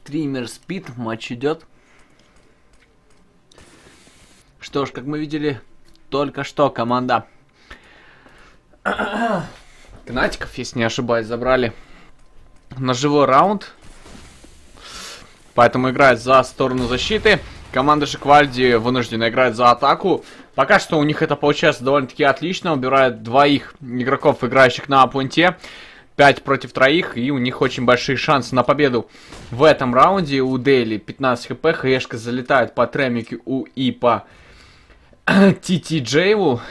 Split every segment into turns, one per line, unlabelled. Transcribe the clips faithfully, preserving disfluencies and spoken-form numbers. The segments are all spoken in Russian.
Стример спит, матч идет. Что ж, как мы видели, только что команда Гнатиков, если не ошибаюсь, забрали на живой раунд. Поэтому играет за сторону защиты. Команда Шиквальди вынуждена играть за атаку. Пока что у них это получается довольно-таки отлично. Убирают двоих игроков, играющих на пункте. пять против троих. И у них очень большие шансы на победу в этом раунде. У Дейли пятнадцать хп. Хаешка залетает по Тремику и по Ти Ти Джейву.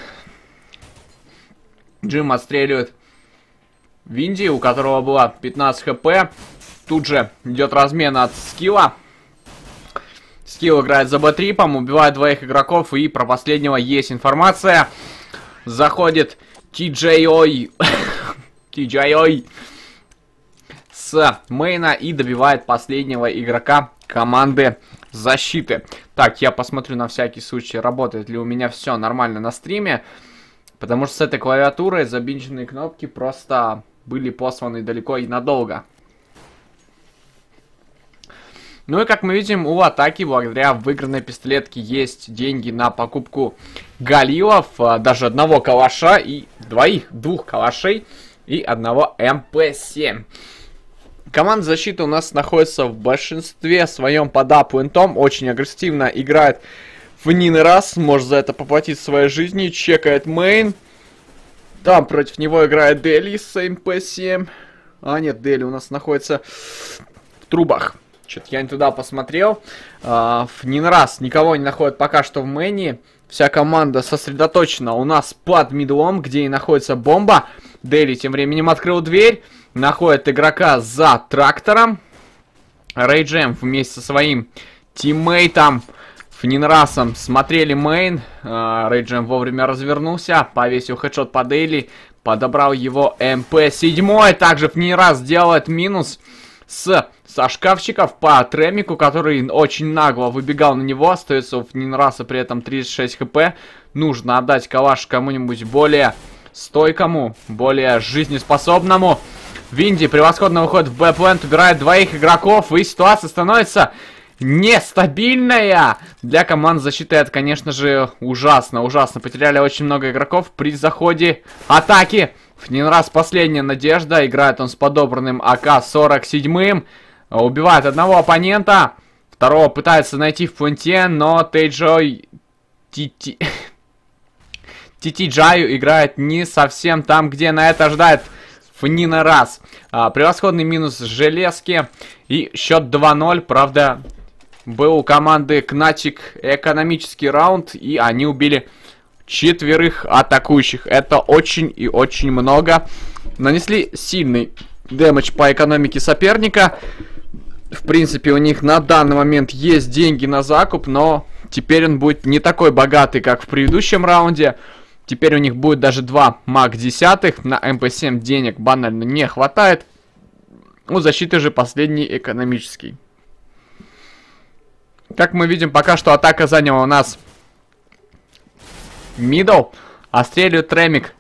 Джим отстреливает Винди, у которого было пятнадцать хп. Тут же идет размен от скилла. Скилл играет за Бэтрипом, убивает двоих игроков, и про последнего есть информация. Заходит Ти Джей Ой Ти Джей Ой с мейна и добивает последнего игрока команды защиты. Так, я посмотрю на всякий случай, работает ли у меня все нормально на стриме. Потому что с этой клавиатурой забинченные кнопки просто были посланы далеко и надолго. Ну и как мы видим, у атаки благодаря выигранной пистолетке есть деньги на покупку галилов, даже одного калаша и двоих, двух калашей и одного эм пэ семь. Команда защиты у нас находится в большинстве своем под ап-пуинтом, очень агрессивно играет в Нины раз, может за это поплатить своей жизнью, чекает мейн. Там против него играет Дели с эм пэ семь. А нет, Дели у нас находится в трубах. Что-то я не туда посмотрел. А, в Нины раз никого не находит пока что в мейне. Вся команда сосредоточена у нас под мидлом, где и находится бомба. Дели тем временем открыл дверь. Находит игрока за трактором. Рейджем вместе со своим тиммейтом Фнинрасом смотрели мейн. Рейджем вовремя развернулся, повесил хедшот по Дейли, подобрал его эм пэ семь. Также Фнинрас делает минус с, со шкафчиков по Тремику, который очень нагло выбегал на него. Остается у Фнинраса при этом тридцать шесть хп. Нужно отдать калаш кому-нибудь более стойкому, более жизнеспособному. Винди превосходно выходит в Б-плент, убирает двоих игроков, и ситуация становится нестабильная. Для команд защиты это, конечно же, ужасно, ужасно. Потеряли очень много игроков при заходе атаки. Фнинрас последняя надежда. Играет он с подобранным а ка сорок семь. Убивает одного оппонента. Второго пытается найти в пункте, но Тейджой Ти Ти Джаю играет не совсем там, где на это ждает Фнинрас. А, превосходный минус железки. И счет два ноль. Правда, был у команды Кнатик экономический раунд, и они убили четверых атакующих. Это очень и очень много. Нанесли сильный дэмэдж по экономике соперника. В принципе, у них на данный момент есть деньги на закуп, но теперь он будет не такой богатый, как в предыдущем раунде. Теперь у них будет даже два мак десятых. На эм пэ семь денег банально не хватает. У защиты же последний экономический. Как мы видим, пока что атака заняла у нас мидл. Отстреливает Тремик.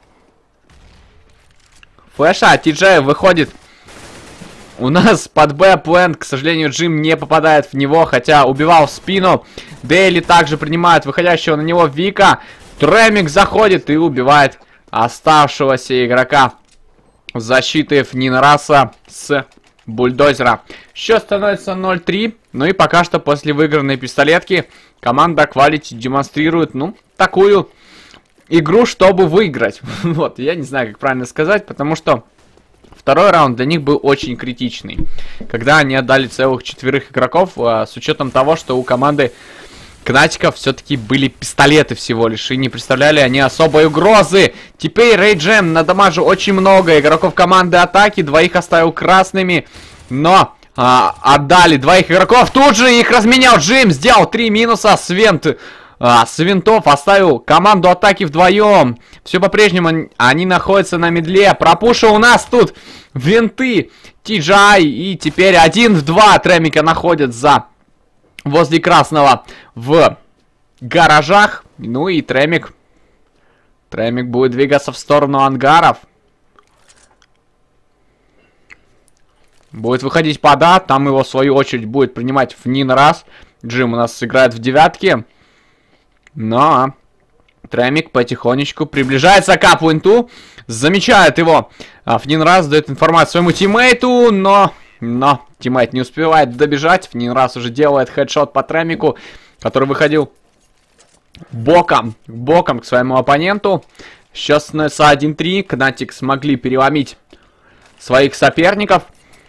Флэша, Ти Джей выходит. У нас под Б-плент, к сожалению, Джим не попадает в него, хотя убивал в спину. Дейли также принимает выходящего на него Вика. Тремик заходит и убивает оставшегося игрока защиты Фнинраса с бульдозера. Счет становится ноль три. Ну и пока что после выигранной пистолетки команда Quality демонстрирует, ну, такую игру, чтобы выиграть. Вот, я не знаю, как правильно сказать, потому что второй раунд для них был очень критичный. Когда они отдали целых четверых игроков, а, с учетом того, что у команды Кнатиков все-таки были пистолеты всего лишь, и не представляли они особой угрозы. Теперь Рейджем надамажил очень много игроков команды атаки, двоих оставил красными, но а, отдали двоих игроков. Тут же их разменял Джим, сделал три минуса. Свент а, с винтов оставил команду атаки вдвоем. Все по-прежнему они находятся на медле. Пропушил у нас тут винты Ти Джей, и теперь один в два Тремика находят за возле красного в гаражах. Ну и Тремик. Тремик будет двигаться в сторону ангаров. Будет выходить под А, там его в свою очередь будет принимать в Нин раз. Джим у нас играет в девятке. Но Тремик потихонечку приближается к А-пленту. Замечает его. Фнин раз дает информацию своему тиммейту, но... Но тиммейт не успевает добежать. Фнин раз уже делает хедшот по Тремику, который выходил боком, боком к своему оппоненту. Сейчас становится один три. Кнатик смогли переломить своих соперников.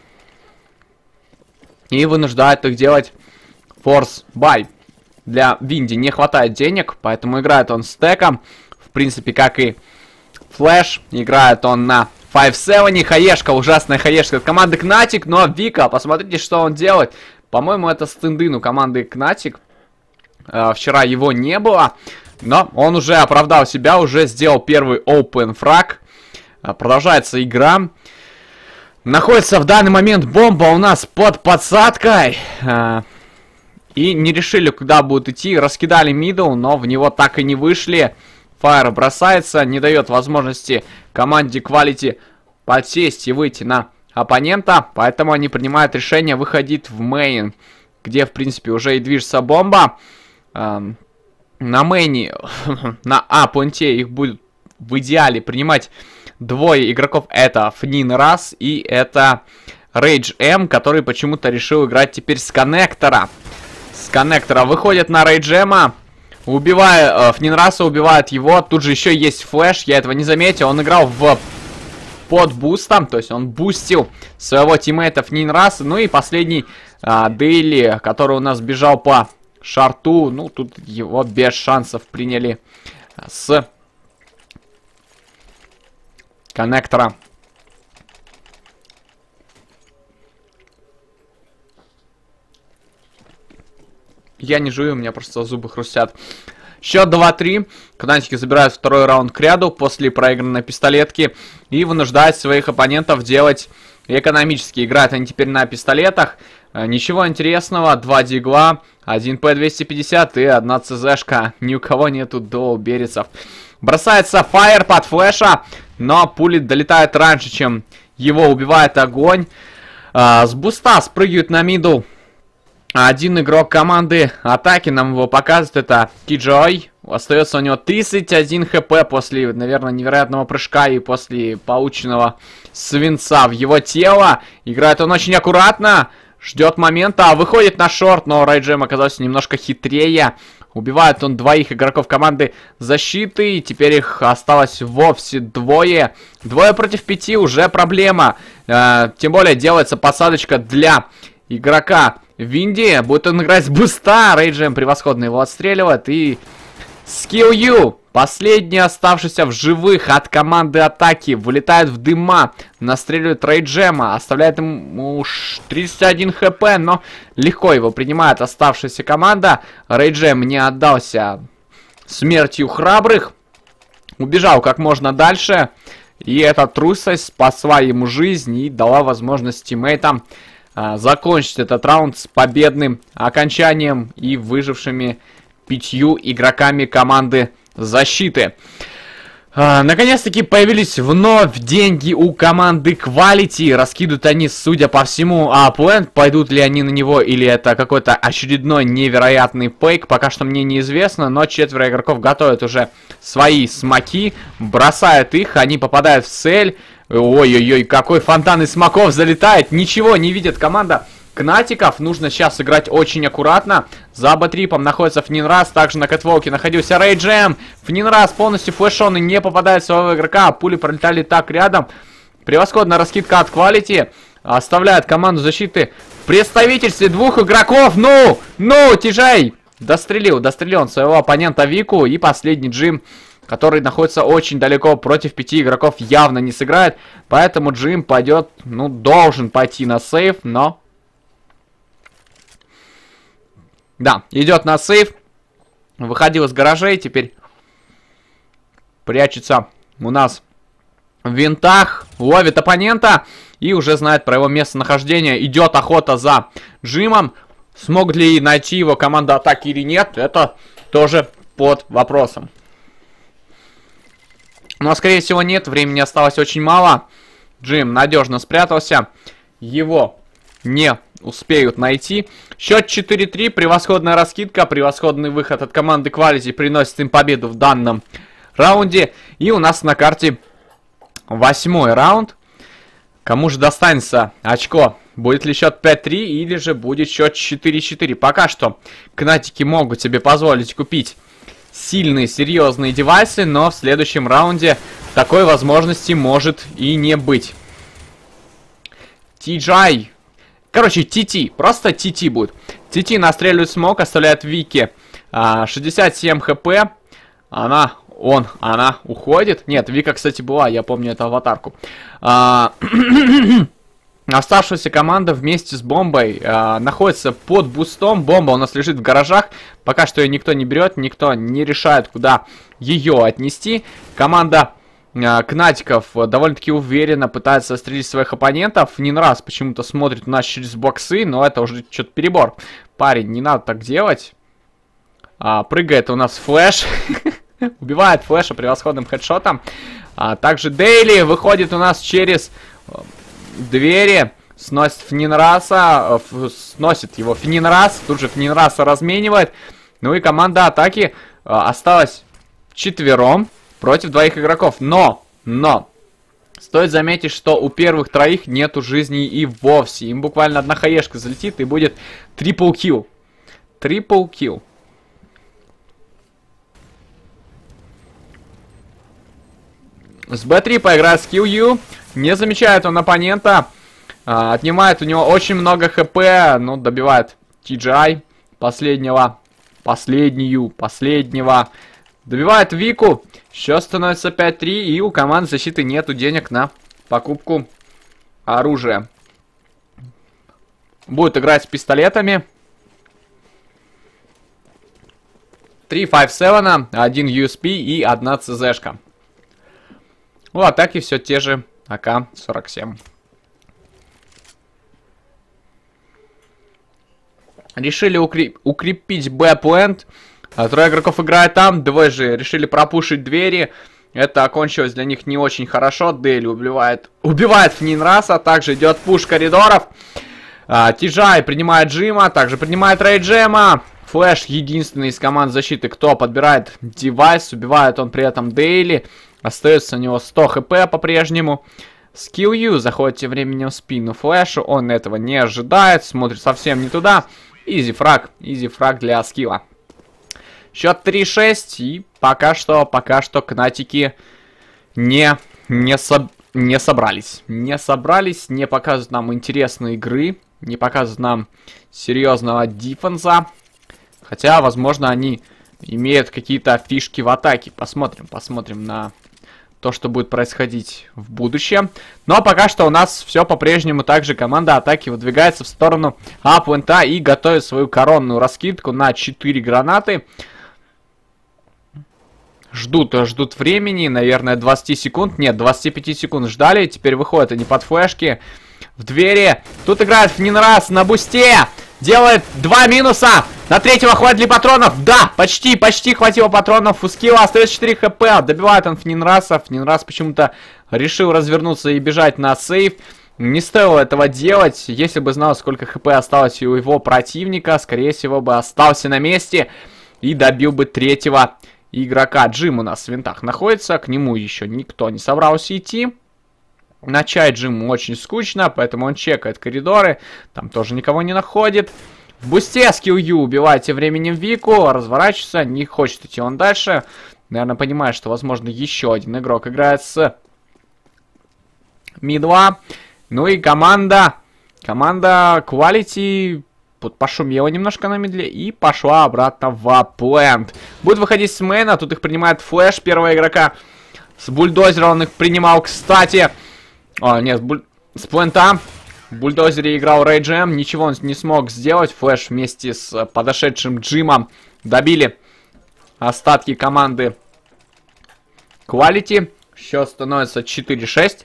И вынуждают их делать форс бай. Для Винди не хватает денег, поэтому играет он стеком. В принципе, как и Флэш. Играет он на пять семь. Хаешка, ужасная хаешка от команды Кнатик. Но Вика, посмотрите, что он делает. По-моему, это стендын у команды Кнатик. Э, вчера его не было. Но он уже оправдал себя, уже сделал первый open фраг. Э, продолжается игра. Находится в данный момент бомба у нас под подсадкой. Э, и не решили, куда будут идти. Раскидали мидл, но в него так и не вышли. Фаер бросается, не дает возможности команде Quality подсесть и выйти на оппонента. Поэтому они принимают решение выходить в мейн, где, в принципе, уже и движется бомба. Эм, на мейне, на А-пункте их будет в идеале принимать двое игроков. Это Фнин раз и это Rage M, который почему-то решил играть теперь с коннектора. С коннектора выходит на Rage M. Убивая, э, Фнинраса убивает его. Тут же еще есть флэш, я этого не заметил. Он играл в под бустом, то есть он бустил своего тиммейта Фнинраса. Ну и последний э, Дейли, который у нас бежал по шарту. Ну, тут его без шансов приняли с коннектора. Я не жую, у меня просто зубы хрустят. Счет два три. Кнатики забирают второй раунд к ряду после проигранной пистолетки. И вынуждают своих оппонентов делать экономически. Играют они теперь на пистолетах. Ничего интересного. Два дигла, один пэ двести пятьдесят и одна цзшка. Ни у кого нету дуал берецов. Бросается фаер под флеша. Но пули долетают раньше, чем его убивает огонь. А, с буста спрыгивают на мидл. Один игрок команды атаки, нам его показывает, это Киджой. Остается у него тридцать один хп после, наверное, невероятного прыжка и после полученного свинца в его тело. Играет он очень аккуратно, ждет момента, выходит на шорт, но Райджем оказался немножко хитрее. Убивает он двоих игроков команды защиты, и теперь их осталось вовсе двое. Двое против пяти уже проблема. Э, тем более делается посадочка для игрока Винди. Будет он играть с буста. Рейджем превосходно его отстреливает. И Skill U, последний оставшийся в живых от команды атаки, вылетает в дыма, настреливает Рейджема, оставляет ему уж тридцать один хп, но легко его принимает оставшаяся команда. Рейджем не отдался смертью храбрых, убежал как можно дальше, и эта трусость спасла ему жизнь и дала возможность тиммейтам а, закончить этот раунд с победным окончанием и выжившими пятью игроками команды защиты. А, Наконец-таки появились вновь деньги у команды Quality. Раскидывают они, судя по всему, апленд. Пойдут ли они на него, или это какой-то очередной невероятный фейк, пока что мне неизвестно. Но четверо игроков готовят уже свои смоки, бросают их, они попадают в цель. Ой-ой-ой, какой фонтан из смоков залетает. Ничего не видит команда Кнатиков. Нужно сейчас играть очень аккуратно. За Б-трипом находится Фнинрас. Также на кэтволке находился Рейджем. Фнинрас полностью флешон и не попадает в своего игрока. Пули пролетали так рядом. Превосходная раскидка от Quality. Оставляет команду защиты в представительстве двух игроков. Ну! Ну! Тяжей! Дострелил. Дострелил он своего оппонента Вику. И последний Джим, который находится очень далеко, против пяти игроков, явно не сыграет. Поэтому Джим пойдет, ну, должен пойти на сейв, но... Да, идет на сейв. Выходил из гаражей, теперь прячется у нас в винтах, ловит оппонента и уже знает про его местонахождение. Идет охота за Джимом. Смог ли найти его команда атаки или нет, это тоже под вопросом. Но, скорее всего, нет. Времени осталось очень мало. Джим надежно спрятался. его не успеют найти. Счет четыре три, превосходная раскидка, превосходный выход от команды Quality приносит им победу в данном раунде. И у нас на карте восьмой раунд. Кому же достанется очко? Будет ли счет пять три или же будет счет четыре четыре? Пока что Кнатики могут себе позволить купить сильные, серьезные девайсы, но в следующем раунде такой возможности может и не быть. ти джей. Короче, ти ти. Просто ти ти будет. ти ти настреливает смог, оставляет Вики а, шестьдесят семь хп. Она, он, она уходит. Нет, Вика, кстати, была, я помню эту аватарку. А, оставшаяся команда вместе с бомбой а, находится под бустом. Бомба у нас лежит в гаражах. Пока что ее никто не берет, никто не решает, куда ее отнести. Команда а, Кнатиков довольно-таки уверенно пытается застрелить своих оппонентов. Не раз почему-то смотрит у нас через боксы, но это уже что-то перебор. Парень, не надо так делать. А, прыгает у нас Флэш. Убивает Флэша превосходным хедшотом. А, также Дейли выходит у нас через двери. Сносит Фнинраса. Сносит его Фнинрас. Тут же Фнинраса разменивает. Ну и команда атаки а, осталась четвером против двоих игроков. Но, но, стоит заметить, что у первых троих нету жизни и вовсе. Им буквально одна хаешка залетит и будет трипл килл. Трипл килл. С би три поиграет с кью ю. Не замечает он оппонента. А, отнимает у него очень много хп. Ну, добивает ти джей последнего. Последнюю. Последнего. Добивает Вику. Счет становится пять три. И у команд защиты нету денег на покупку оружия. Будет играть с пистолетами. три пять семь, один ю эс пи и одна цэ зэшка. У атаки все те же а ка сорок семь. Решили укреп... укрепить Б-плент. Трое игроков играют там. Двое же решили пропушить двери. Это окончилось для них не очень хорошо. Дейли убивает, убивает Фнинраса. Также идет пуш коридоров. А, ти джей принимает Джима. Также принимает Рейджема. Флэш единственный из команд защиты, кто подбирает девайс. Убивает он при этом Дейли. Остается у него сто хп по-прежнему. С кью ю заходит тем временем в спину Флэшу. Он этого не ожидает. Смотрит совсем не туда. Изи фраг. Изи фраг для скилла. Счет три шесть. И пока что, пока что Кнатики не, не, со, не собрались. Не собрались. Не показывают нам интересной игры. Не показывают нам серьезного диффенса. Хотя, возможно, они имеют какие-то фишки в атаке. Посмотрим, посмотрим на то, что будет происходить в будущем. Но пока что у нас все по-прежнему так же. Команда атаки выдвигается в сторону апвента и готовит свою коронную раскидку на четыре гранаты. Ждут, ждут времени, наверное, двадцать секунд. Нет, двадцать пять секунд ждали. Теперь выходят они под флешки. В двери. Тут играет Фнинрас на бусте. Делает два минуса. На третьего хватит ли патронов? Да, почти, почти хватило патронов. У скилла остается четыре хп. Добивает он Фнинраса. Фнинрас почему-то решил развернуться и бежать на сейф. Не стоило этого делать. Если бы знал, сколько хп осталось у его противника, скорее всего бы остался на месте и добил бы третьего игрока. Джим у нас в винтах находится. К нему еще никто не собрался идти. На чай Джиму очень скучно, поэтому он чекает коридоры. Там тоже никого не находит. В бусте с кью ю убивает тем временем Вику. Разворачивается, не хочет идти он дальше. Наверное, понимает, что, возможно, еще один игрок играет с ми два. Ну и команда... Команда Quality пошумела немножко на медле и пошла обратно в плент. Будет выходить с мейна, тут их принимает Флэш, первого игрока. С бульдозера он их принимал, кстати... О, нет, с, буль... с плента в бульдозере играл Рейджем. Ничего он не смог сделать. Флэш вместе с подошедшим Джимом добили остатки команды Quality. Счет становится четыре шесть.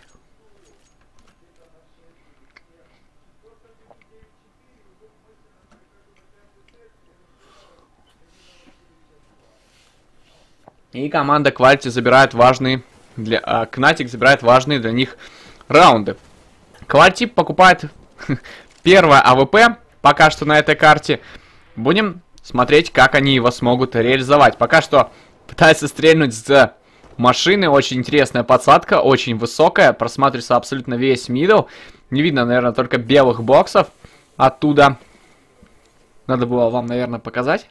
И команда Quality забирает важные... Для... А, Кнатик забирает важные для них раунды. Quality покупает Первое АВП пока что на этой карте. Будем смотреть, как они его смогут реализовать. Пока что пытается стрельнуть с машины. Очень интересная подсадка, очень высокая. Просматривается абсолютно весь мидл. Не видно, наверное, только белых боксов оттуда. Надо было вам, наверное, показать.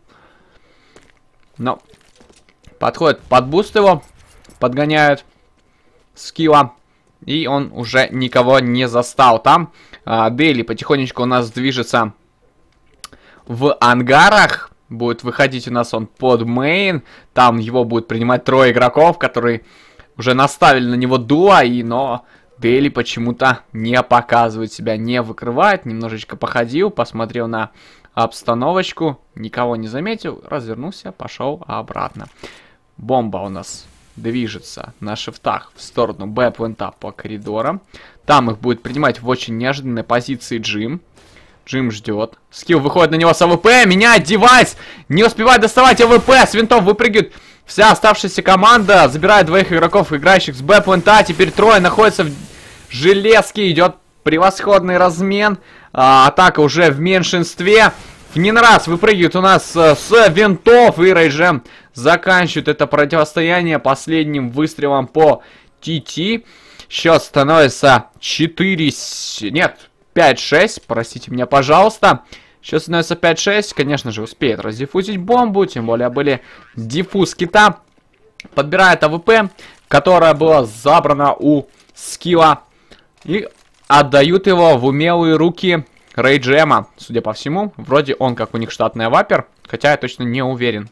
Но подходит под буст его. Подгоняют скилла. И он уже никого не застал. Там а, Дейли потихонечку у нас движется в ангарах. Будет выходить у нас он под мейн. Там его будет принимать трое игроков, которые уже наставили на него дуа. И, но Дейли почему-то не показывает себя, не выкрывает. Немножечко походил, посмотрел на обстановочку. Никого не заметил. Развернулся, пошел обратно. Бомба у нас движется на шифтах в сторону Б-плента по коридорам. Там их будет принимать в очень неожиданной позиции Джим. Джим ждет. Скилл выходит на него с АВП. Меняет девайс. Не успевает доставать АВП. С винтов выпрыгивает вся оставшаяся команда. Забирает двоих игроков, играющих с Б-плента. Теперь трое находятся в железке. Идет превосходный размен. А, атака уже в меньшинстве. В Нинрас выпрыгивает у нас э, с винтов. И Рейджем заканчивает это противостояние последним выстрелом по ТТ. Счет становится четыре... Нет, пять шесть. Простите меня, пожалуйста. Счет становится пять шесть. Конечно же, успеет раздиффузить бомбу. Тем более были диффуз кита. Подбирает АВП, которая была забрана у скилла. И отдают его в умелые руки Рейджема. Судя по всему, вроде он как у них штатный вапер. Хотя я точно не уверен.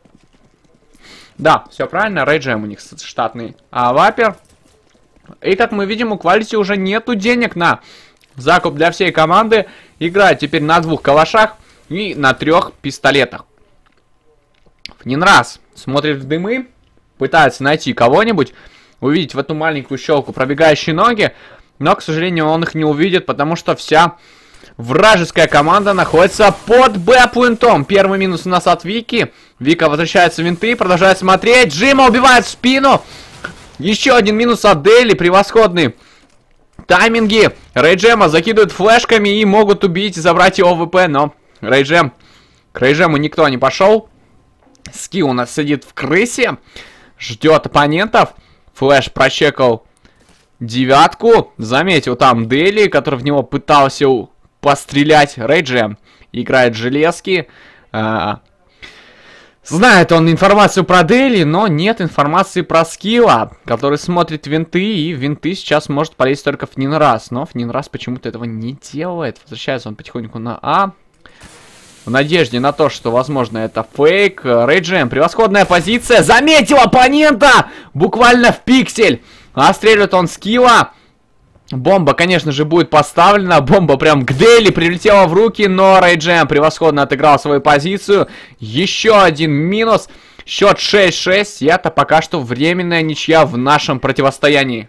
Да, все правильно, Рейджем у них штатный вапер. И как мы видим, у Quality уже нету денег на закуп для всей команды. Играет теперь на двух калашах и на трех пистолетах. Нинрас смотрит в дымы, пытается найти кого-нибудь, увидеть в эту маленькую щелку пробегающие ноги. Но, к сожалению, он их не увидит, потому что вся вражеская команда находится под Б-плентом. Первый минус у нас от Вики. Вика возвращается в винты, продолжает смотреть. Джима убивает в спину. Еще один минус от Дейли. Превосходные тайминги. Рейджема закидывают флешками и могут убить и забрать его ВП. Но Рейджем... К Рейджему никто не пошел. Скилл у нас сидит в крысе. Ждет оппонентов. Флэш прочекал девятку. Заметил там Дейли, который в него пытался пострелять. Рейджем играет железки. А, знает он информацию про Дейли, но нет информации про скилла, который смотрит винты. И винты сейчас может полезть только в Нинрас. Но в Нинрас почему-то этого не делает. Возвращается он потихоньку на А. В надежде на то, что, возможно, это фейк. Рейджем, превосходная позиция. Заметил оппонента! Буквально в пиксель. Отстреливает он скилла. Бомба, конечно же, будет поставлена. Бомба прям к Дейли прилетела в руки. Но Рейджем превосходно отыграл свою позицию. Еще один минус. Счет шесть шесть. И это пока что временная ничья в нашем противостоянии.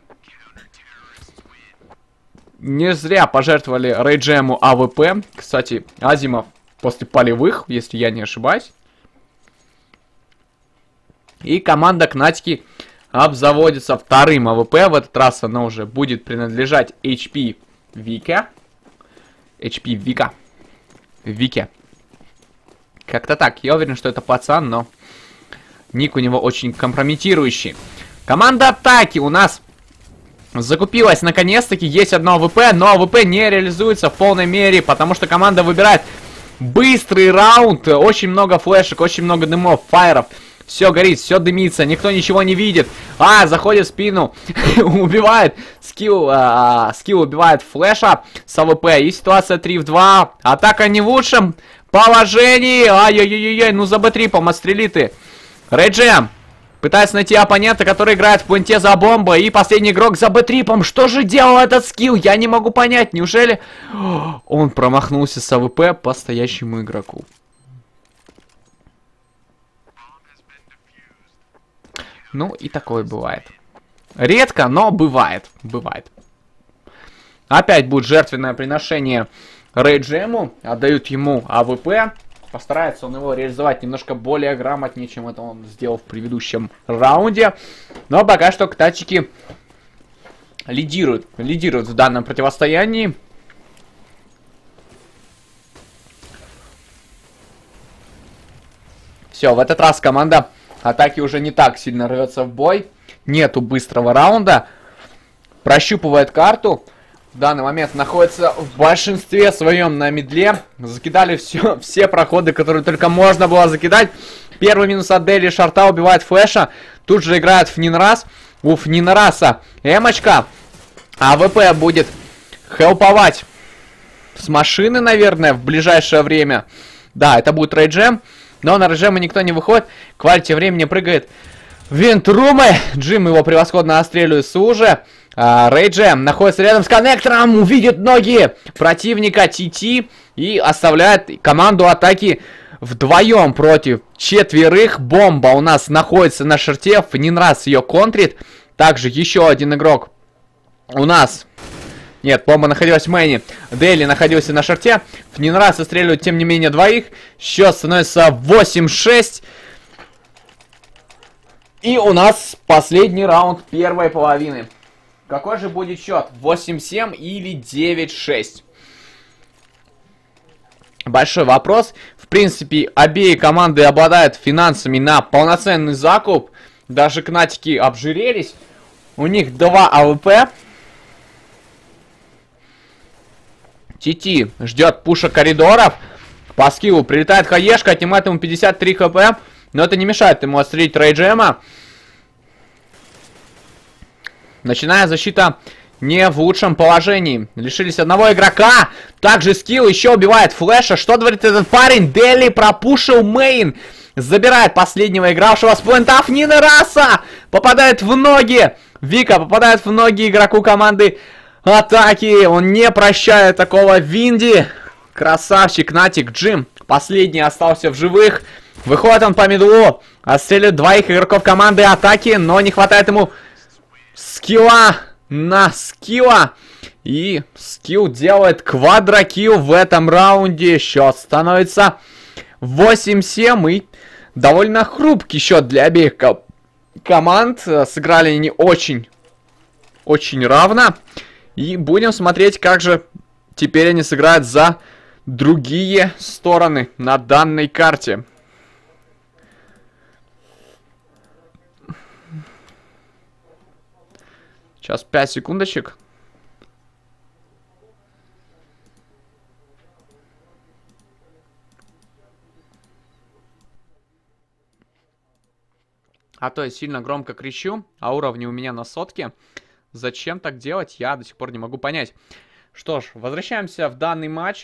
Не зря пожертвовали Рейджему АВП. Кстати, Азимов после полевых, если я не ошибаюсь. И команда Кнатики обзаводится вторым АВП. В этот раз она уже будет принадлежать эйч пи Вика. эйч пи Вика. Вике. Как-то так. Я уверен, что это пацан, но ник у него очень компрометирующий. Команда атаки у нас закупилась наконец-таки. Есть одно АВП, но АВП не реализуется в полной мере, потому что команда выбирает быстрый раунд. Очень много флешек, очень много дымов, фаеров. Все горит, все дымится, никто ничего не видит. А, заходит в спину, убивает. Скилл, а, скилл убивает флеша с АВП. И ситуация три в два. Атака не в лучшем положении. Ай-яй-яй-яй, ну за Б-трипом отстрели ты. Рейджем пытается найти оппонента, который играет в пленте за бомбой. И последний игрок за Б-трипом. Что же делал этот скилл? Я не могу понять. Неужели он промахнулся с АВП по стоящему игроку? Ну, и такое бывает. Редко, но бывает. Бывает. Опять будет жертвенное приношение Рейджему. Отдают ему АВП. Постарается он его реализовать немножко более грамотнее, чем это он сделал в предыдущем раунде. Но пока что Кнатики лидируют. Лидируют в данном противостоянии. Все, в этот раз команда атаки уже не так сильно рвется в бой. Нету быстрого раунда. Прощупывает карту. В данный момент находится в большинстве своем на мидле. Закидали все, все проходы, которые только можно было закидать. Первый минус от Дели. Шарта убивает флеша. Тут же играет Фнинрас. У Фнинраса эмочка. АВП будет хелповать с машины, наверное, в ближайшее время. Да, это будет рейджем. Но на рейджема никто не выходит. Квалити времени прыгает в винтрумы. Джим его превосходно отстреливает с уже. Рейджем находится рядом с коннектором. Увидит ноги противника ТТ. И оставляет команду атаки вдвоем против четверых. Бомба у нас находится на шарте. Фнинрас ее контрит. Также еще один игрок у нас... Нет, бомба находилась в мейне. Дели находился на шарте. Фнинрас отстреливает, тем не менее, двоих. Счет становится восемь шесть. И у нас последний раунд первой половины. Какой же будет счет? восемь семь или девять шесть? Большой вопрос. В принципе, обе команды обладают финансами на полноценный закуп. Даже Кнатики обжирелись. У них два АВП. ТТ ждет пуша коридоров. По скиллу прилетает хаешка, отнимает ему пятьдесят три хп. Но это не мешает ему отстрелить рейджема. Начиная защита не в лучшем положении. Лишились одного игрока. Также скилл еще убивает флеша. Что творит этот парень? Дели пропушил мейн. Забирает последнего игравшего с плентов Фнинраса. Попадает в ноги. Вика попадает в ноги игроку команды атаки. Он не прощает такого Винди. Красавчик Натик Джим. Последний остался в живых. Выходит он по мидлу. Отстреливает двоих игроков команды атаки. Но не хватает ему скилла на скилла. И скилл делает квадрокилл в этом раунде. Счет становится восемь семь. И довольно хрупкий счет для обеих ко команд. Сыграли они очень, очень равно. И будем смотреть, как же теперь они сыграют за другие стороны на данной карте. Сейчас пять секундочек. А то я сильно громко кричу, а уровни у меня на сотке. Зачем так делать, я до сих пор не могу понять. Что ж, возвращаемся в данный матч.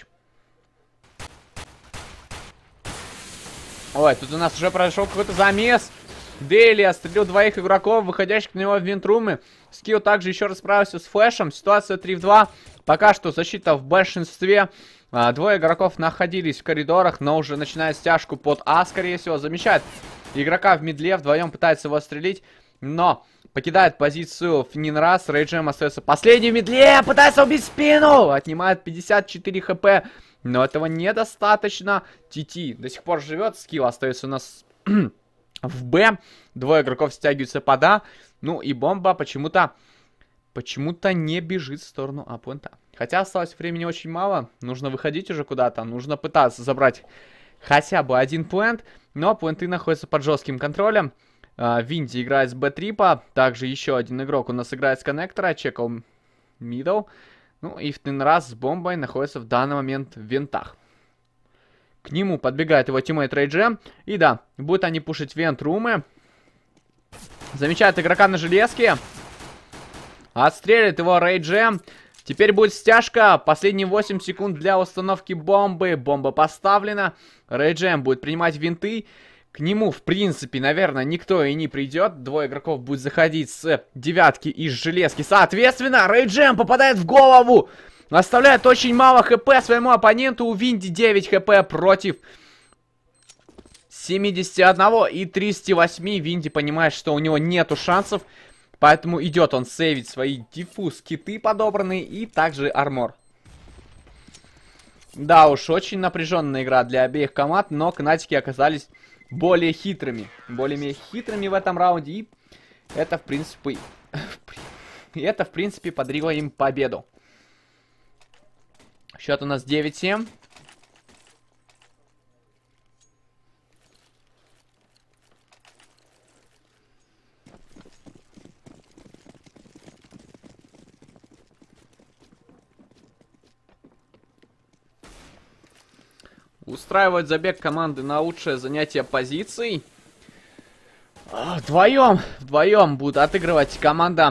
Ой, тут у нас уже произошел какой-то замес. Дели отстрелил двоих игроков, выходящих на него в винтрумы. Скилл также еще раз справился с флешем. Ситуация три в два. Пока что защита в большинстве. А, двое игроков находились в коридорах, но уже начинает стяжку под А, скорее всего. Замечает игрока в мидле, вдвоем пытается его стрелить, но покидает позицию Фнинрас. Рейджем остается последний в мидле, пытается убить спину. Отнимает пятьдесят четыре хп, но этого недостаточно. ТТ до сих пор живет, скилл остается у нас в Б. Двое игроков стягиваются под А. Ну и бомба почему-то почему-то не бежит в сторону А-плента. Хотя осталось времени очень мало. Нужно выходить уже куда-то. Нужно пытаться забрать хотя бы один плент. Но пленты находятся под жестким контролем. А, Винди играет с Б-трипа. Также еще один игрок у нас играет с коннектора. Чекал мидл. Ну и Фнинрас с бомбой находится в данный момент в винтах. К нему подбегает его тиммейт Рейджем. И да, будут они пушить вент-румы. Замечает игрока на железке. Отстреливает его Рейджем. Теперь будет стяжка. Последние восемь секунд для установки бомбы. Бомба поставлена. Рейджем будет принимать винты. К нему, в принципе, наверное, никто и не придет. Двое игроков будет заходить с девятки и с железки. Соответственно, Рейджем попадает в голову. Оставляет очень мало хп своему оппоненту. У Винди девять хп против семидесяти одного и тридцати восьми. Винди понимает, что у него нету шансов. Поэтому идет он сейвить свои диффуз киты подобранные и также армор. Да уж, очень напряженная игра для обеих команд, но Кнатики оказались более хитрыми. Более хитрыми в этом раунде. И это, в принципе, это, в принципе, подарило им победу. Счет у нас девять семь. Устраивать забег команды на лучшее занятие позиций. Вдвоем, вдвоем будут отыгрывать команда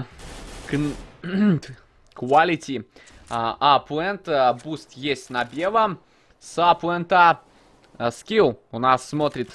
Quality. А-плент, буст есть на белом. С А-плента скилл у нас смотрит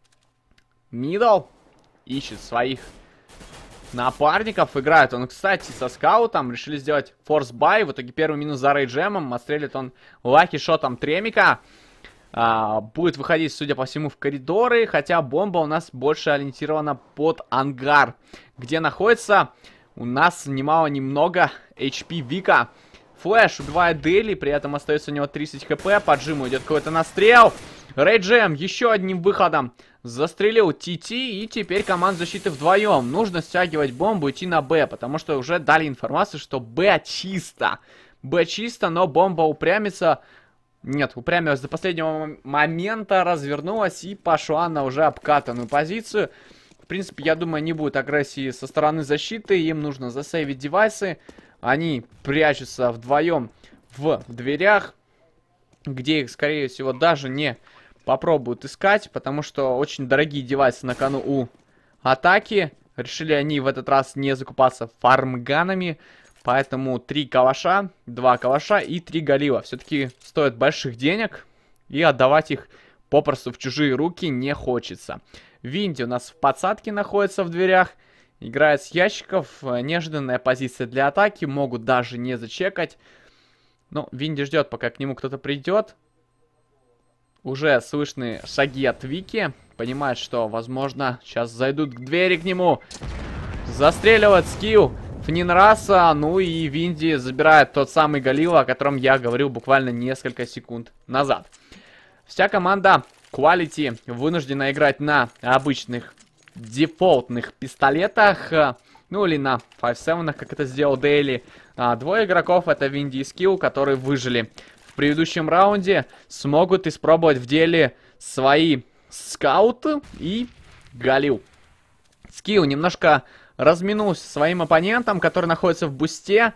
мидл. Ищет своих напарников. Играет он, кстати, со скаутом. Решили сделать форс-бай. В итоге первый минус за рейджемом. Отстрелит он лаки-шотом Тремика. А, будет выходить, судя по всему, в коридоры. Хотя бомба у нас больше ориентирована под ангар. Где находится у нас немало-немного эйч пи Вика. Флэш убивает Дели. При этом остается у него тридцать хп. По джиму идет какой-то настрел. Рейджем еще одним выходом застрелил Ти-Ти. И теперь команда защиты вдвоем. Нужно стягивать бомбу и идти на Б. Потому что уже дали информацию, что Б чисто. Б чисто, но бомба упрямится. Нет, упрямилась до последнего момента. Развернулась и пошла на уже обкатанную позицию. В принципе, я думаю, не будет агрессии со стороны защиты. Им нужно засейвить девайсы. Они прячутся вдвоем в дверях. Где их, скорее всего, даже не попробуют искать, потому что очень дорогие девайсы на кону у атаки. Решили они в этот раз не закупаться фармганами, поэтому три калаша, два калаша и три галила. Все-таки стоят больших денег, и отдавать их попросту в чужие руки не хочется. Винди у нас в подсадке находится в дверях, играет с ящиков. Неожиданная позиция для атаки, могут даже не зачекать. Но Винди ждет, пока к нему кто-то придет. Уже слышны шаги от Вики. Понимает, что, возможно, сейчас зайдут к двери к нему. Застреливает скилл Фнинраса. Ну и Винди забирает тот самый Галила, о котором я говорил буквально несколько секунд назад. Вся команда Quality вынуждена играть на обычных дефолтных пистолетах. Ну или на пять семь, как это сделал Дейли. А, двое игроков, это Винди и Скилл, которые выжили в предыдущем раунде, смогут испробовать в деле свои скауты и Галил. Скилл немножко разминулся своим оппонентом, который находится в бусте.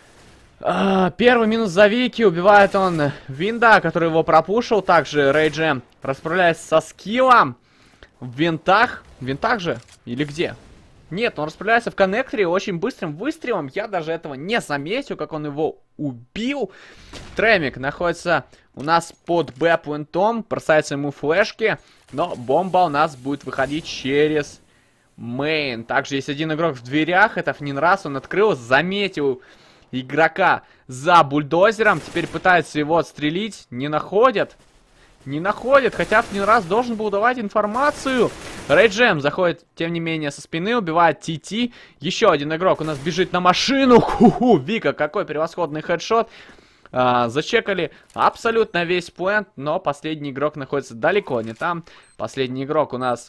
А, первый минус за Вики, убивает он Винда, который его пропушил. Также Рейджем расправляется со Скиллом в винтах. В винтах же? Или где? Нет, он расправляется в коннекторе очень быстрым выстрелом. Я даже этого не заметил, как он его убил. Тремик находится у нас под Б-плентом. Бросается ему флешки. Но бомба у нас будет выходить через мейн. Также есть один игрок в дверях. Это Фнинрас. Он открыл, заметил игрока за бульдозером. Теперь пытается его отстрелить. Не находят. Не находит, хотя Фнинрас должен был давать информацию. Рейджем заходит, тем не менее, со спины, убивает Ти-Ти. Еще один игрок у нас бежит на машину. Ху-ху, Вика, какой превосходный хедшот. А, зачекали абсолютно весь плент, но последний игрок находится далеко не там. Последний игрок у нас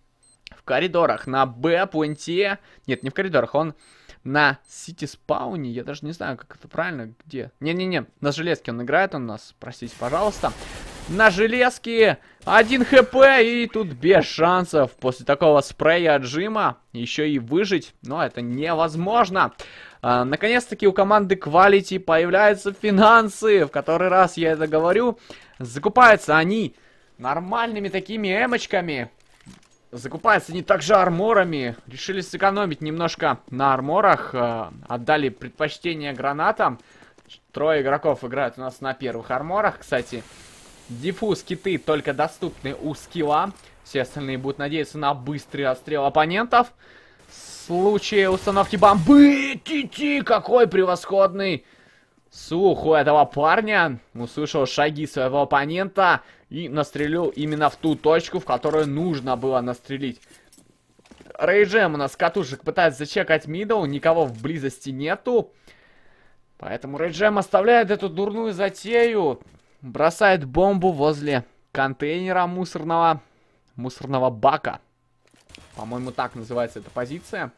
в коридорах на Б-пленте. Нет, не в коридорах, он на Сити-спауне. Я даже не знаю, как это правильно, где. Не-не-не, на железке он играет у нас, простите, пожалуйста. На железке один хп, и тут без шансов после такого спрея отжима еще и выжить, но это невозможно. А, наконец-таки у команды Quality появляются финансы, в который раз я это говорю. Закупаются они нормальными такими эмочками. Закупаются они также арморами. Решили сэкономить немножко на арморах. А, отдали предпочтение гранатам. Трое игроков играют у нас на первых арморах, кстати. Диффуз киты только доступны у скилла. Все остальные будут надеяться на быстрый отстрел оппонентов. В случае установки бомбы. Ти-ти, какой превосходный слух у этого парня. Услышал шаги своего оппонента и настрелил именно в ту точку, в которую нужно было настрелить. Рейджем у нас катушек пытается зачекать мидл. Никого в близости нету. Поэтому Рейджем оставляет эту дурную затею. Бросает бомбу возле контейнера мусорного, мусорного бака. По-моему, так называется эта позиция.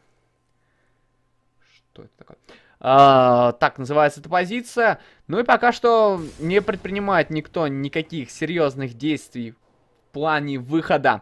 Что это такое? А, так называется эта позиция. Ну и пока что не предпринимает никто никаких серьезных действий в плане выхода.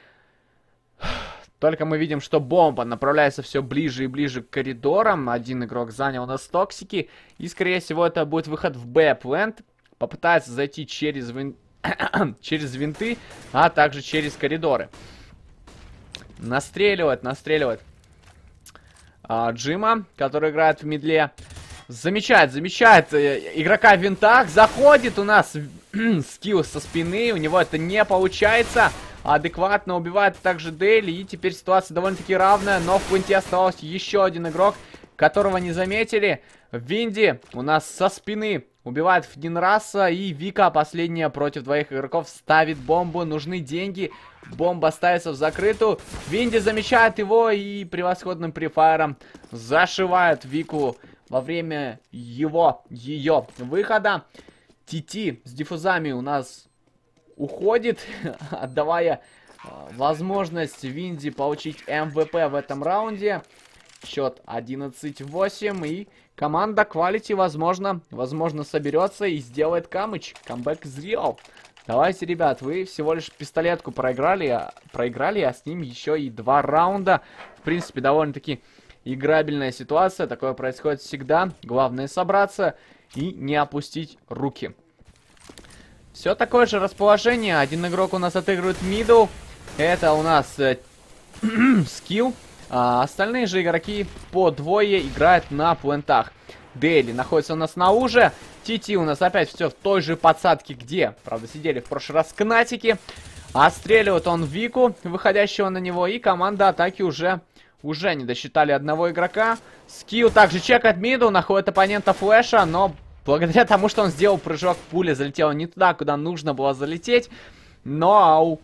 Только мы видим, что бомба направляется все ближе и ближе к коридорам. Один игрок занял нас токсики. И, скорее всего, это будет выход в Б-плент. Попытается зайти через вин... через винты, а также через коридоры. Настреливает, настреливает. А, Джима, который играет в мидле. Замечает, замечает э, игрока в винтах. Заходит у нас скилл со спины. У него это не получается. Адекватно убивает также Дейли. И теперь ситуация довольно-таки равная. Но в пункте остался еще один игрок, которого не заметили. Винди у нас со спины убивает Фнинраса. И Вика, последняя против двоих игроков, ставит бомбу. Нужны деньги. Бомба ставится в закрытую. Винди замечает его и превосходным префайром зашивает Вику во время его, ее выхода. Тити с диффузами у нас уходит, отдавая э, возможность Винди получить эм вэ пэ в этом раунде. Счет одиннадцать восемь. И команда Quality, возможно, возможно соберется и сделает камыч. Камбэк сделал. Давайте, ребят, вы всего лишь пистолетку проиграли, а, проиграли, а с ним еще и два раунда. В принципе, довольно-таки играбельная ситуация. Такое происходит всегда. Главное собраться и не опустить руки. Все такое же расположение. Один игрок у нас отыгрывает мидл. Это у нас э, скилл. А остальные же игроки по двое играют на плентах. Дейли находится у нас на уже. Тити у нас опять все в той же подсадке, где, правда, сидели в прошлый раз Кнатики. Отстреливает он Вику, выходящего на него. И команда атаки уже, уже не досчитали одного игрока. Скилл также чекает миду, находит оппонента флеша, но благодаря тому, что он сделал прыжок, пуля залетела не туда, куда нужно было залететь. Но...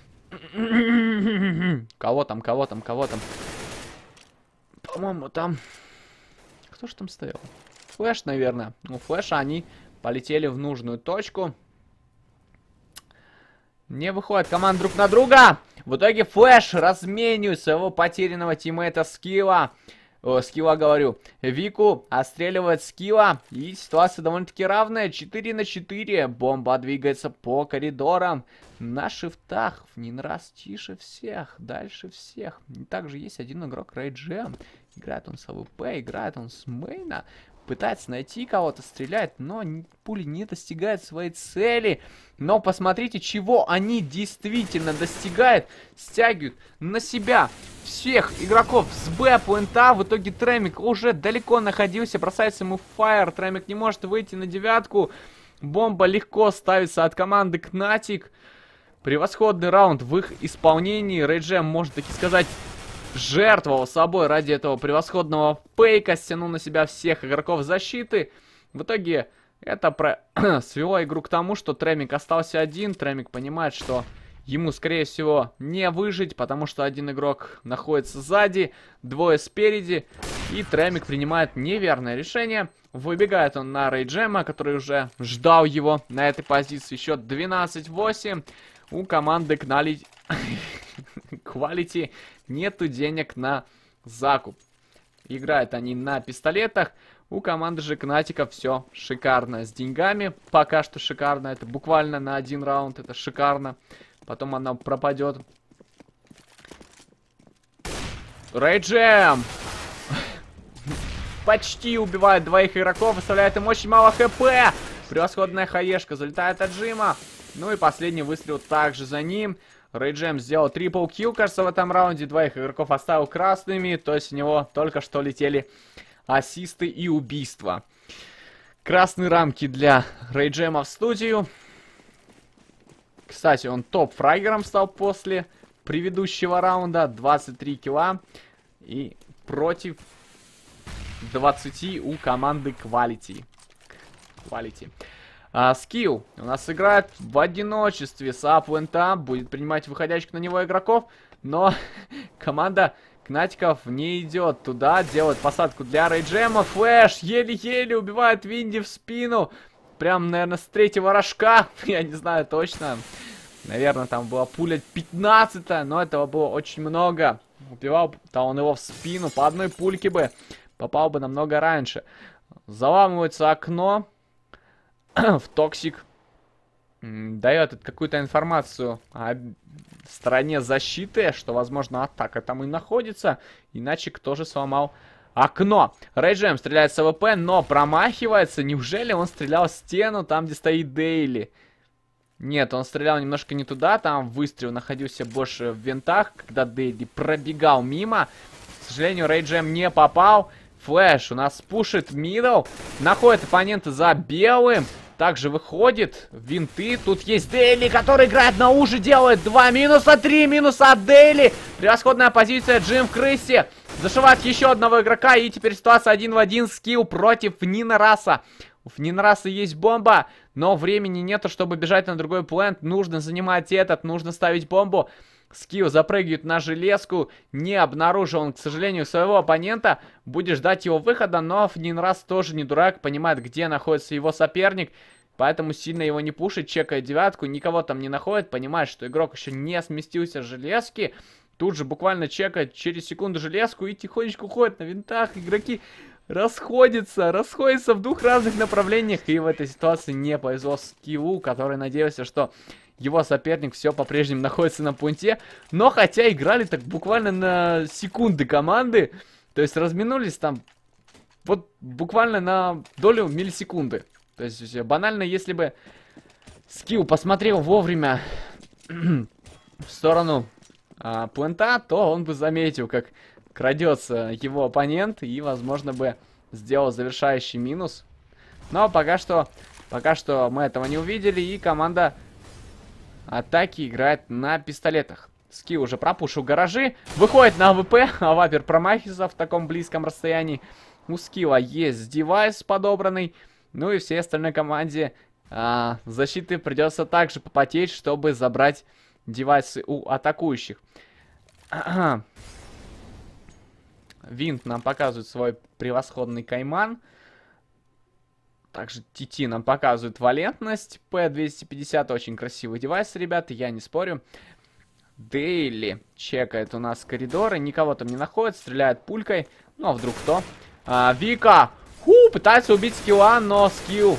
Кого там, кого там, кого там? По-моему, там... Кто же там стоял? Флэш, наверное. У Флэша они полетели в нужную точку. Не выходит команда друг на друга. В итоге Флэш разменивает своего потерянного тиммейта Скилла. О, Скилла говорю. Вику отстреливает Скилла. И ситуация довольно-таки равная. четыре на четыре. Бомба двигается по коридорам. На шифтах. Фнинрас тише всех. Дальше всех. И также есть один игрок Рейджем. Играет он с а вэ пэ, играет он с мейна. Пытается найти кого-то, стреляет, но пули не достигают своей цели. Но посмотрите, чего они действительно достигают. Стягивают на себя всех игроков с Б-плента. В итоге Тремик уже далеко находился. Бросается ему фаер. Тремик не может выйти на девятку. Бомба легко ставится от команды Кнатик. Превосходный раунд в их исполнении. Рейджем, можно таки сказать, жертвовал собой ради этого превосходного фейка, стянул на себя всех игроков защиты. В итоге это про... свело игру к тому, что Тремик остался один. Тремик понимает, что ему, скорее всего, не выжить, потому что один игрок находится сзади, двое спереди. И Тремик принимает неверное решение. Выбегает он на Рейджема, который уже ждал его на этой позиции. Счет двенадцать восемь. У команды Кнали... Quality нету денег на закуп. Играют они на пистолетах. У команды же Кнатика все шикарно с деньгами. Пока что шикарно. Это буквально на один раунд. Это шикарно. Потом она пропадет. Рейджем! Почти убивает двоих игроков. Оставляет им очень мало хп. Превосходная хаешка. Залетает от Джима. Ну и последний выстрел также за ним. Рейджем сделал трипл килл, кажется, в этом раунде. Двоих игроков оставил красными. То есть у него только что летели ассисты и убийства. Красные рамки для Рейджема в студию. Кстати, он топ-фрагером стал после предыдущего раунда. двадцать три килла. И против двадцати у команды Quality. Quality. А, скилл у нас играет в одиночестве с аплента. Будет принимать выходящих на него игроков. Но команда Кнатиков не идет туда. Делает посадку для Рейджема. Флэш еле-еле убивает Винди в спину. Прям, наверное, с третьего рожка. Я не знаю точно. Наверное, там была пуля пятнадцатая. Но этого было очень много. Убивал-то он его в спину. По одной пульке бы попал бы намного раньше. Заламывается окно. В Токсик дает какую-то информацию о стороне защиты, что, возможно, атака там и находится. Иначе кто же сломал окно? Рейджем стреляет с а вэ пэ, но промахивается. Неужели он стрелял в стену, там, где стоит Дейли? Нет, он стрелял немножко не туда, там выстрел находился больше в винтах, когда Дейли пробегал мимо. К сожалению, Рейджем не попал. Флэш у нас пушит мидл, находит оппонента за белым. Также выходит винты. Тут есть Дейли, который играет на уши, делает два минуса, три минуса от Дейли. Превосходная позиция, Джим в крысе. Зашивает еще одного игрока, и теперь ситуация один в один. Скилл против Нинараса. У Нинараса есть бомба, но времени нету, чтобы бежать на другой плент. Нужно занимать этот, нужно ставить бомбу. Скилл запрыгивает на железку. Не обнаружил он, к сожалению, своего оппонента. Будет ждать его выхода, но Нинарас тоже не дурак. Понимает, где находится его соперник. Поэтому сильно его не пушит, чекает девятку. Никого там не находит. Понимает, что игрок еще не сместился с железки. Тут же буквально чекает через секунду железку и тихонечко уходит на винтах. Игроки расходятся, расходятся в двух разных направлениях. И в этой ситуации не повезло Скиллу, который надеялся, что его соперник все по-прежнему находится на пункте. Но хотя играли так буквально на секунды команды. То есть разминулись там вот буквально на долю миллисекунды. То есть банально, если бы Скилл посмотрел вовремя в сторону а, плента, то он бы заметил, как крадется его оппонент и, возможно, бы сделал завершающий минус. Но пока что, пока что мы этого не увидели, и команда атаки играет на пистолетах. Скилл уже пропушил гаражи, выходит на АВП, а Вапер промахивается в таком близком расстоянии. У Скилла есть девайс подобранный, ну и всей остальной команде а, защиты придется также попотеть, чтобы забрать девайсы у атакующих. Винт нам показывает свой превосходный кайман. Также ти ти нам показывает валентность. пэ двести пятьдесят очень красивый девайс, ребята, я не спорю. Дейли чекает у нас коридоры. Никого там не находит, стреляет пулькой. Ну а вдруг кто? А, Вика! Ху, пытается убить Скилла, но Скилл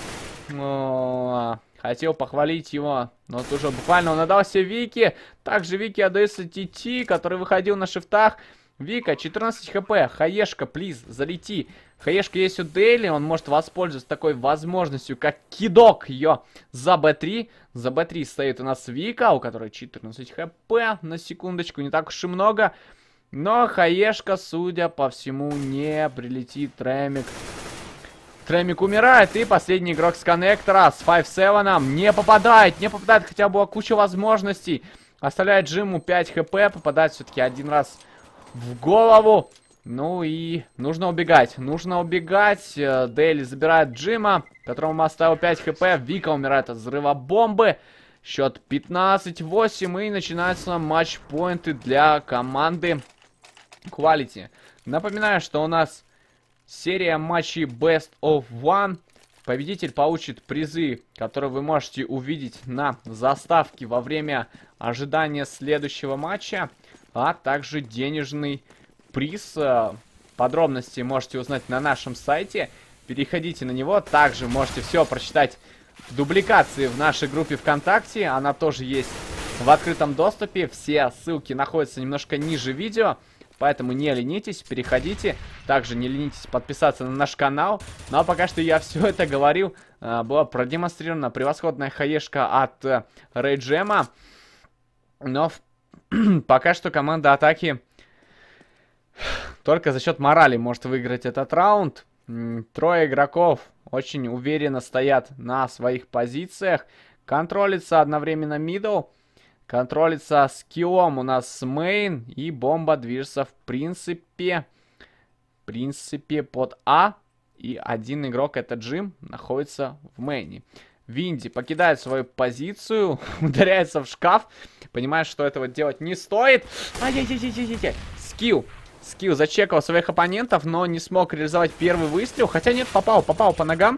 о, хотел похвалить его. Но тут уже буквально он отдался Вике. Также Вике отдается ти ти, который выходил на шифтах. Вика, четырнадцать хп. Хаешка, плиз, залети. Хаешка есть у Дейли, он может воспользоваться такой возможностью, как кидок ее за бэ три. За бэ три стоит у нас Вика, у которой четырнадцать хп. На секундочку, не так уж и много. Но Хаешка, судя по всему, не прилетит. Тремик. Тремик умирает, и последний игрок с коннектора с пять семь не попадает. Не попадает, хотя была куча возможностей. Оставляет Джиму пять хп, попадает все-таки один раз в голову. Ну и нужно убегать. Нужно убегать. Дейли забирает Джима, которому оставил пять хп. Вика умирает от взрыва бомбы. Счет пятнадцать восемь. И начинаются матч-поинты для команды Quality. Напоминаю, что у нас серия матчей Best of One. Победитель получит призы, которые вы можете увидеть на заставке во время ожидания следующего матча. А также денежный приз. Подробности можете узнать на нашем сайте. Переходите на него. Также можете все прочитать в дубликации в нашей группе ВКонтакте. Она тоже есть в открытом доступе. Все ссылки находятся немножко ниже видео. Поэтому не ленитесь, переходите. Также не ленитесь подписаться на наш канал. Ну а пока что я все это говорил. Была продемонстрирована превосходная хаешка от Рейджема. Но в пока что команда атаки только за счет морали может выиграть этот раунд. Трое игроков очень уверенно стоят на своих позициях. Контролится одновременно мидл. Контролится скиллом у нас мейн. И бомба движется в принципе, в принципе под А. И один игрок, это Джим, находится в мейне. Винди покидает свою позицию, ударяется в шкаф, понимает, что этого делать не стоит. Ай-яй-яй-яй-яй-яй. Скилл. Скилл зачекал своих оппонентов, но не смог реализовать первый выстрел. Хотя нет, попал, попал по ногам.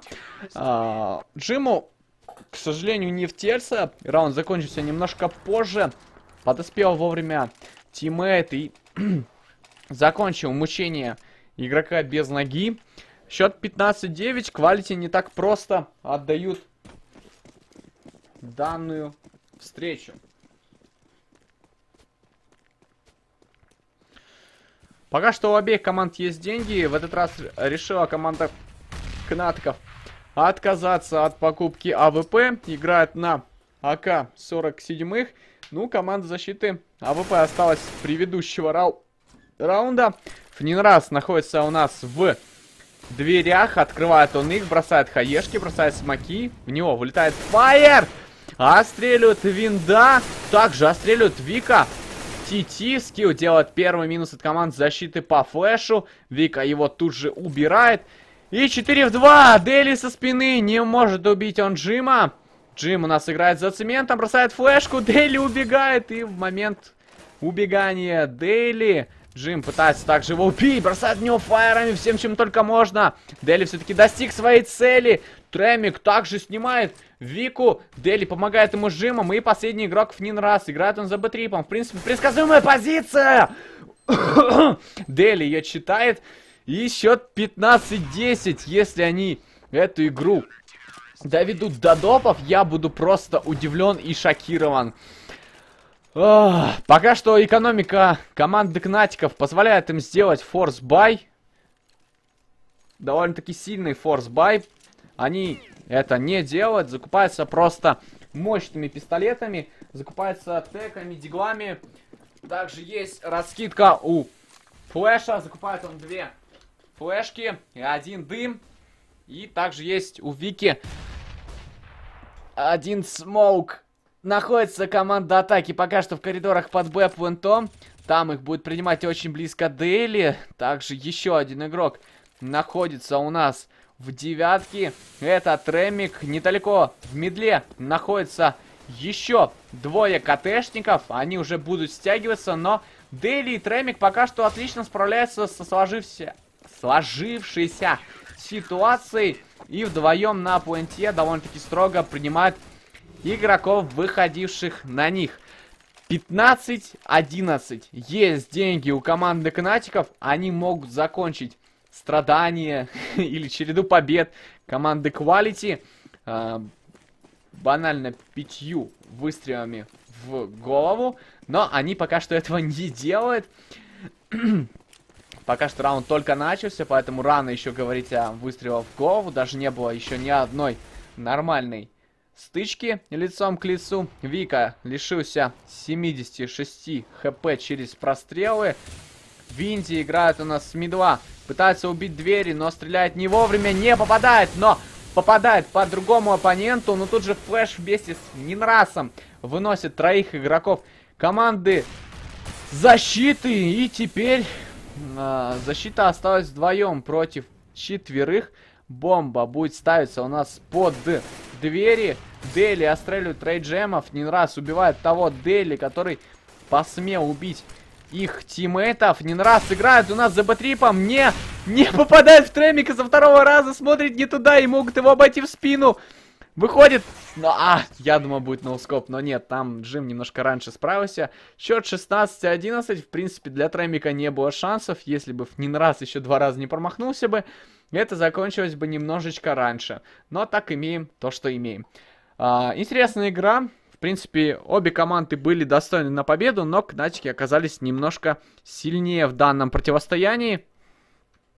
А, Джиму, к сожалению, не втерся. Раунд закончился немножко позже. Подоспел вовремя тиммейт и закончил мучение игрока без ноги. Счет пятнадцать девять. Quality не так просто отдают данную встречу. Пока что у обеих команд есть деньги. В этот раз решила команда Кнатков отказаться от покупки АВП. Играет на АК сорок семь. Ну, команда защиты АВП осталась предыдущего рау раунда. Фнинрас находится у нас в дверях. Открывает он их, бросает хаешки, бросает смоки. В него вылетает фаер. Отстреливает винда. Также отстреливает Вика. ТТ. Скилл делает первый минус от команд защиты по флешу. Вика его тут же убирает. И четыре в два. Дели со спины не может убить он Джима. Джим у нас играет за цементом, бросает флешку. Дели убегает. И в момент убегания Дели Джим пытается также его убить. Бросает в него фаерами, всем чем только можно. Дели все-таки достиг своей цели. Тремик также снимает Вику. Дели помогает ему с Джимом. И последний игрок Фнинрас. Играет он за Бэтрипом. В принципе, предсказуемая позиция. Дели ее читает. И счет пятнадцать десять. Если они эту игру доведут до допов, я буду просто удивлен и шокирован. Ох, пока что экономика команды Кнатиков позволяет им сделать форс-бай. Довольно-таки сильный форс-бай. Они это не делают. Закупаются просто мощными пистолетами. Закупаются теками, диглами. Также есть раскидка у флеша. Закупает он две флешки и один дым. И также есть у Вики один смоук. Находится команда атаки пока что в коридорах под Б-плентом. Там их будет принимать очень близко Дели. Также еще один игрок находится у нас в девятке. Это Тремик. Недалеко в мидле находится еще двое КТшников. Они уже будут стягиваться, но Дели и Тремик пока что отлично справляются со сложившейся, сложившейся ситуацией. И вдвоем на пленте довольно-таки строго принимают игроков, выходивших на них. пятнадцать одиннадцать. Есть деньги у команды Кнатиков. Они могут закончить страдания или череду побед команды Quality э, банально пятью выстрелами в голову. Но они пока что этого не делают. Пока что раунд только начался, поэтому рано еще говорить о выстрелах в голову. Даже не было еще ни одной нормальной стычки лицом к лицу. Вика лишился семидесяти шести хп через прострелы. Винди играет у нас с мидла. Пытается убить двери, но стреляет не вовремя. Не попадает, но попадает по другому оппоненту. Но тут же флеш вместе с Нинрасом выносит троих игроков команды защиты. И теперь э, защита осталась вдвоем против четверых. Бомба будет ставиться у нас под двери. Дели отстреливает рейджемов. Нинрас убивает того Дели, который посмел убить их тиммейтов. Нинрас играет у нас за Бэтрипом. Не, не попадает в Тремика со второго раза. Смотрит не туда и могут его обойти в спину. Выходит. Ну, а, я думал, будет ноускоп, но нет, там Джим немножко раньше справился. Счет шестнадцать одиннадцать. В принципе, для Тремика не было шансов. Если бы Нинрас еще два раза не промахнулся бы, это закончилось бы немножечко раньше. Но так имеем то, что имеем. А, интересная игра. В принципе, обе команды были достойны на победу, но Кнатики оказались немножко сильнее в данном противостоянии.